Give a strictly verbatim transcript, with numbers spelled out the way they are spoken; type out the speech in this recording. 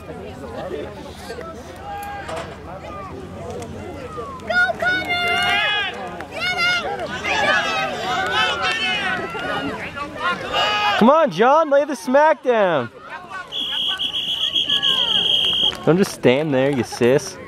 Come on, John, lay the smack down. Don't just stand there, you sis.